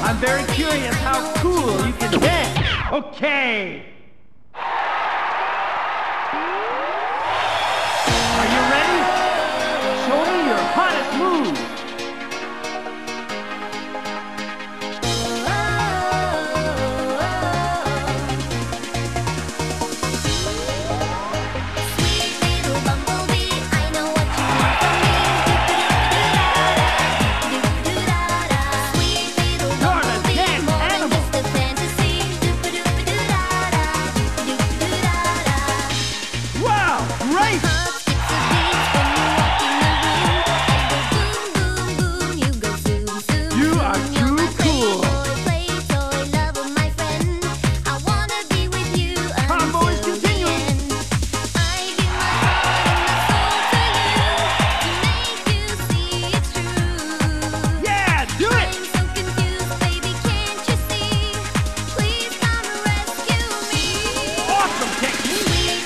I'm very curious how cool you can dance. Okay. Are you ready? Show me your hottest move. Sweet little bumblebee, I know what you want from me. Do-do-do-da-da, sweet little bumblebee, more than just a fantasy. Do-do-do-da-da, do-do-do-da-da. Wow, great! You are too cool. Combo is continuing. Yeah, do it! Awesome technique!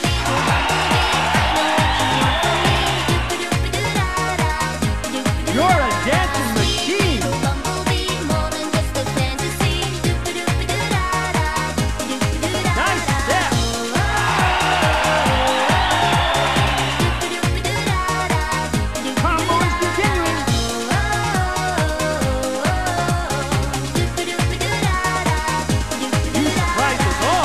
You're a dancing machine! Nice step! Combo is continuing. You surprised us all.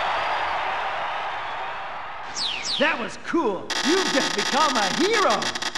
That was cool. You've just become a hero.